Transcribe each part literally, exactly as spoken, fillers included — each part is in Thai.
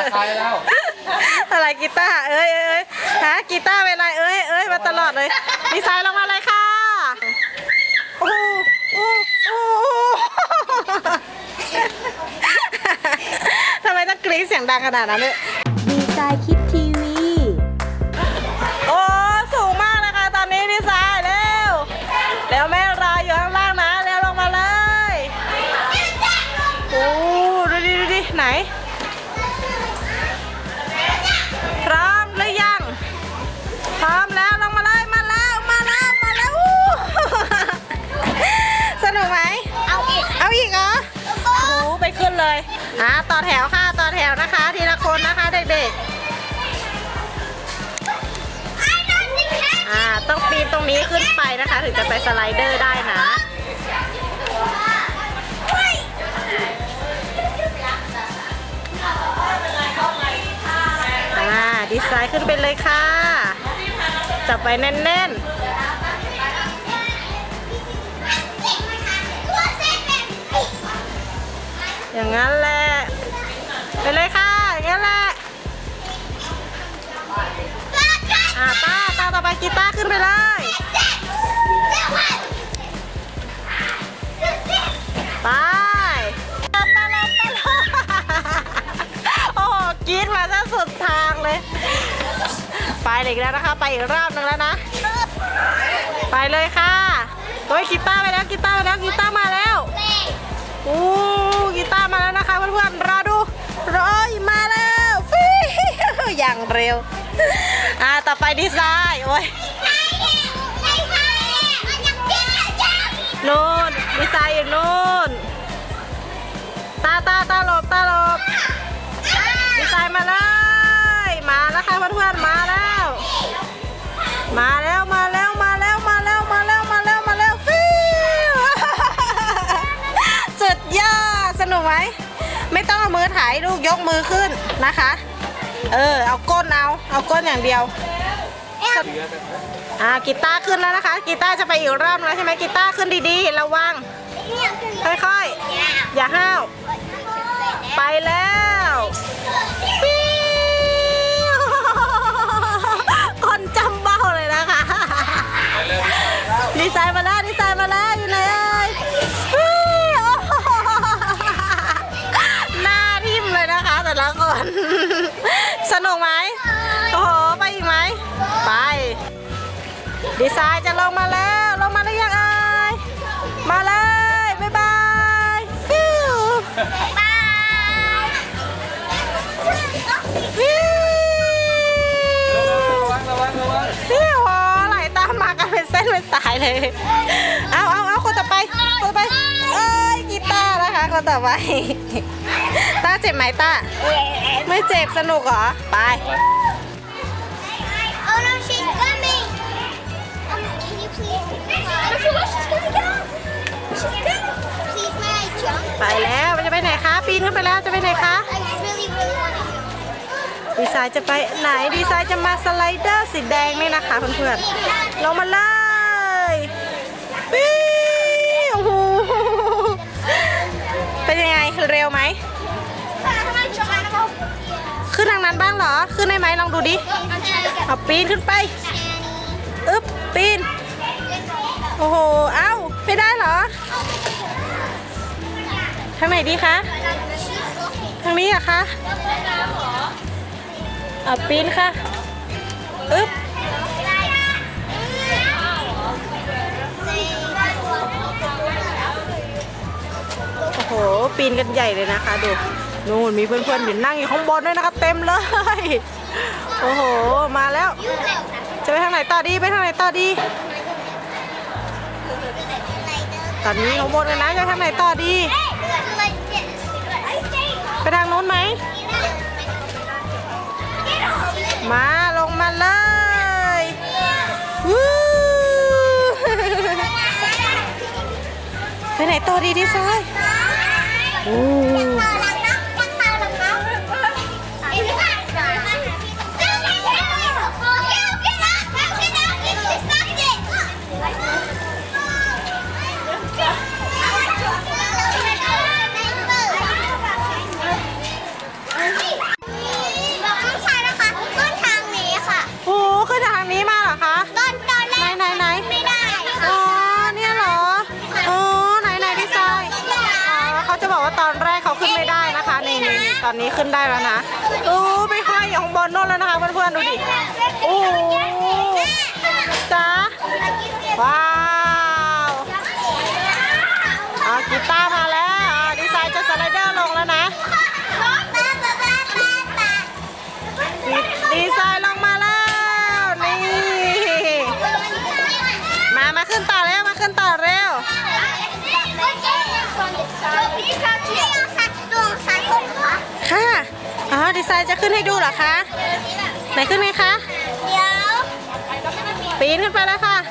ตายแล้วอะไรกีตาร์เอ้ยเอ้ยฮะกีตาร์เป็นไรเอ้ยเอ้ยมาตลอดเลยดีไซน์ลงมาเลยค่ะโอ้โอ้โอ้ทำไมต้องกรี๊ดเสียงดังขนาดนั้นเนี่ยดีไซน์คิดทีวีโอ้สูงมากเลยค่ะตอนนี้ดีไซน์เร็วเร็วแม่รออยู่ข้างล่างนะเร็วลงมาเลยโอ้ดูดิดูดิไหนพร้อมหรือยังพร้อมแล้วลงมาเลยมาแล้วมาแล้วมาแล้วสนุกไหมเอาอีกเอาอีกเหรอโอ้ไปขึ้นเลยอ่ะต่อแถวค่ะต่อแถวนะคะทีละคนนะคะเด็กๆอ่าต้องปีนตรงนี้ขึ้นไปนะคะถึงจะไปสไลเดอร์ได้นะดีไซน์ขึ้นไปเลยค่ะจับไปแน่นๆอย่างนั้นแหละไปเลยค่ะอย่างนั้นแหละอ่าป้าตาต่อไปกีตาร์ขึ้นไปเลยไปตลอดตลอดโอ้โหกรี๊ดมาซะสุดทางเลยไปอีกแล้วนะคะไปอีกรอบนึงแล้วนะไปเลยค่ะโอ้ยกีตาร์ไปแล้วกีตาร์ไปแล้วกีตาร์มาแล้วโอ้กีตาร์มาแล้วนะคะเพื่อนๆรอดูรอยมาแล้วฟิวอย่างเร็วอ่าต่อไปดีไซน์โอ้ยนู่นดีไซน์อยู่นู่นตาตาตาหลบตาหลบดีไซน์มาเลยมาแล้วค่ะเพื่อนๆมาแล้วมาแล้วมาแล้วมาแล้วมาแล้วมาแล้วมาแล้วมาแล้วฟิวสุดยอดสนุกไหมไม่ต้องเอามือถ่ายลูกยกมือขึ้นนะคะเออเอาก้นเอาเอาก้นอย่างเดียวอ่ากีตาร์ขึ้นแล้วนะคะกีตาร์จะไปอีกรอบแล้วใช่ไหมกีตาร์ขึ้นดีๆระวังค่อยๆอย่าห้าวไปแล้วคนจำเบ้าเลยนะคะดีไซน์มาแล้วดีไซน์มาแล้วอยู่ไหนเอ่ยหน้าทิ่มเลยนะคะแต่ละคนสนุกไหมโอ้โหไปอีกไหมไปดีไซน์จะลงมาแล้วลงมาได้ยังเอ่ยมาเลยบ๊ายบายฟิวพี่โหไหลตามมากันเป็นเส้นเป็นสายเลยเอาเอาเอาคนต่อไปคนต่อไปเอ้ยกีตาร์นะคะคนต่อไปตาเจ็บไหมตาไม่เจ็บสนุกเหรอไปไปแล้วจะไปไหนคะปีนขึ้นไปแล้วจะไปไหนคะดีไซน์จะไปไหนดีไซน์จะมาสไลเดอร์สีแดงนี่นะคะเพื่อนๆลงมาเลยปิ้วโอ้โหเป็นยังไงเร็วไหมขึ้นทางนั้นบ้างเหรอขึ้นได้ไหมลองดูดิเอาปีนขึ้นไปอึ๊บปีนโอ้โหเอ้าไม่ได้เหรอทางไหนดีคะทางนี้อะคะเอาปีนค่ะอึ๊บโอ้โหปีนกันใหญ่เลยนะคะดูนู่นมีเพื่อนๆอยู่นั่งอยู่ข้างบนด้วยนะคะเต็มเลยโอ้โหมาแล้วจะไปทางไหนต่อดีไปทางไหนต่อดีตอนนี้ข้างบนกันนะจะไปทางไหนต่อดีไปทางโน้นไหมมาลงมาเลยวู้ไปไหนต่อดีดีไซน์โอ้ว่าตอนแรกเขาขึ้นไม่ได้นะคะนี่นี่นี่ตอนนี้ขึ้นได้แล้วนะอู้ไปห้อยอยู่ข้างบนโน่นแล้วนะคะเพื่อนๆดูดิโอ้จ้าว้าวเอากีตาร์มาแล้วดีไซน์จะสไลเดอร์ลงแล้วนะดีไซน์ลงมาแล้วนี่มามาขึ้นต่อเร็วมาขึ้นต่อเร็วค่ะอ๋อดีไซน์จะขึ้นให้ดูเหรอคะไหนขึ้นไหมคะเดี๋ยวปีนขึ้นไปแล้วค่ะ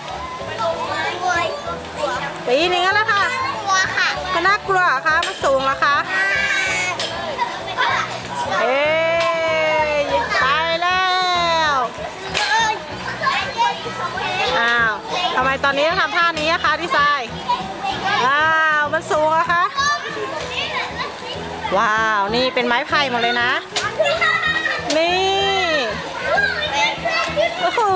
ปีนอย่างนั้นแล้วค่ะมันน่ากลัวเหรอคะมันสูงเหรอคะเอ๊ยไปแล้วอ้าวทำไมตอนนี้ต้องทำท่านี้อะคะดีไซน์ว้าวมันสูงอะคะว้าวนี่เป็นไม้ไผ่หมดเลยนะนี่โอ้โห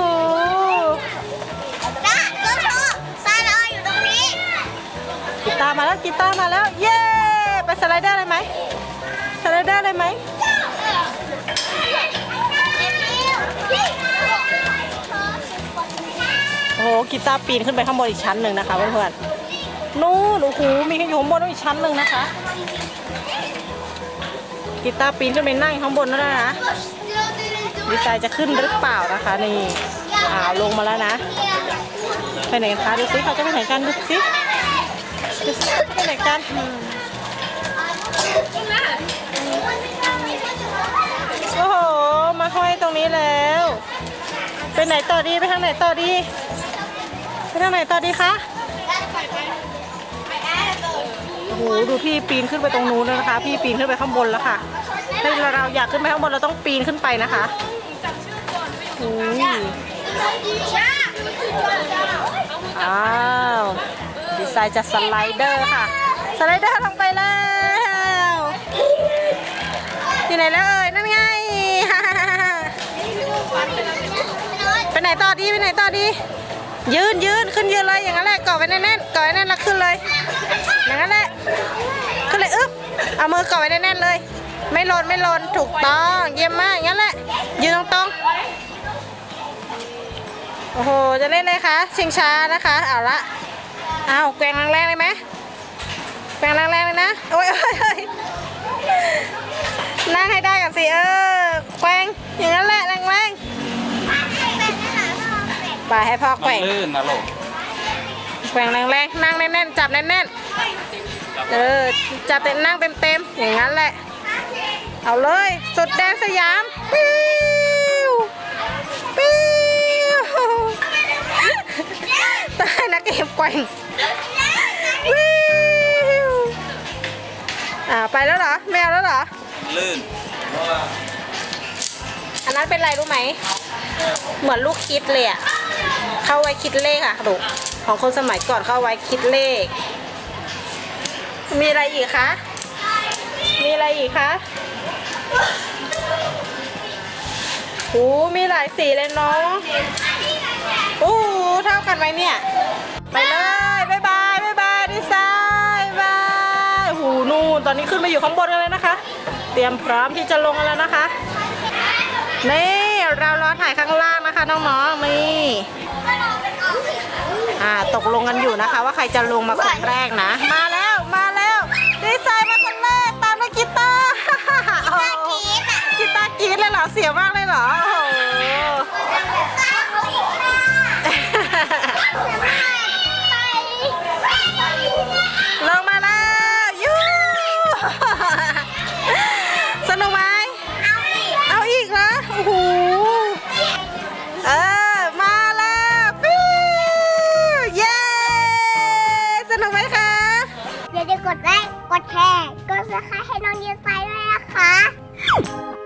กีตาร์มาแล้วกีตาร์มาแล้วเย้ไปสไลเดอร์เลยไหมสไลเดอร์เลยไหมโอ้โหกีตาร์ปีนขึ้นไปข้างบนอีกชั้นหนึ่งนะคะเพื่อนๆนู่นโอ้โหมีอยู่ข้างบนอีกชั้นหนึ่งนะคะกีตาร์ปีนขึ้นไปนั่งข้างบนแล้วนะดีไซน์จะขึ้นหรือเปล่านะคะนี่อ้าวลงมาแล้วนะไปไหนคะดูซิเขาจะไปไหนกันดูซิไปไหนกันโอ้โหมาห้อยตรงนี้แล้วไปไหนต่อดีไปทางไหนต่อดีไปทางไหนต่อดีคะโอ้โหดูพี่ปีนขึ้นไปตรงนู้นเลยนะคะพี่ปีนขึ้นไปข้างบนแล้วค่ะถ้าเราอยากขึ้นไปข้างบนเราต้องปีนขึ้นไปนะคะโอ้ยอ้าวดีไซน์จะสไลเดอร์ค่ะสไลเดอร์ลงไปแล้วที่ไหนแล้วเอ่ยนั่นไงไปไหนต่อดีไปไหนต่อดียืนยืนขึ้นยืนเลยอย่างนั้นแหละเกาะไว้แน่นๆเกาะไว้แน่นแล้วขึ้นเลยอย่างนั้นแหละขึ้นเลยอึ๊บเอามือเกาะไว้แน่นๆเลยไม่หล่นไม่หล่นถูกต้องเยี่ยมมากอย่างนั้นแหละยืนตรงๆโอ้โหจะเล่นเลยคะชิงช้านะคะเอาละเอาแกว่งแรงๆเลยไหมแกว่งแรงๆเลยนะโอ้ยโอ้ยนั่งให้ได้กันสิเออแกว่งอย่างนั้นแหละแรงๆไปให้พ่อแกว่งลื่นนะลูกแกว่งแรงๆนั่งแน่นๆจับแน่นๆเออจับเต็มนั่งเต็มๆอย่างนั้นแหละเอาเลยสุดแดนสยามปิ้วปิ้วตายนะเก็บแกว่งปิ้วอ่าไปแล้วเหรอแมวแล้วเหรอลื่นอันนั้นเป็นไรรู้ไหมเหมือนลูกคิดเลยอะเข้าไว้คิดเลขอะลูกของคนสมัยก่อนเข้าไว้คิดเลขมีอะไรอีกคะมีอะไรอีกคะโอ้มีหลายสีเลยเนาะโอ้เท่ากันไหมเนี่ยไปเลยบ๊ายบายบ๊ายบายดีไซน์บายหูนู่นตอนนี้ขึ้นมาอยู่ข้างบนกันเลยนะคะเตรียมพร้อมที่จะลงกันแล้วนะคะนี่เรารอถ่ายข้างล่างนะคะน้องๆนี่อ่าตกลงกันอยู่นะคะว่าใครจะลงมาคนแรกนะมาแล้วมาแล้วดีไซน์มาคนแรกตามด้วยกีตาร์กีตาร์กรี๊ดเลยเหรอเสียมากเลยเหรอโอ้ลงมาแล้วยูสนุกไหมเอาอีกเหรอโอ้โหเออมาแล้วปิ้วเย้สนุกไหมคะอย่าลืมกดไลค์กดแชร์กดซับสไครบ์ให้น้องเย็นไปด้วยนะคะ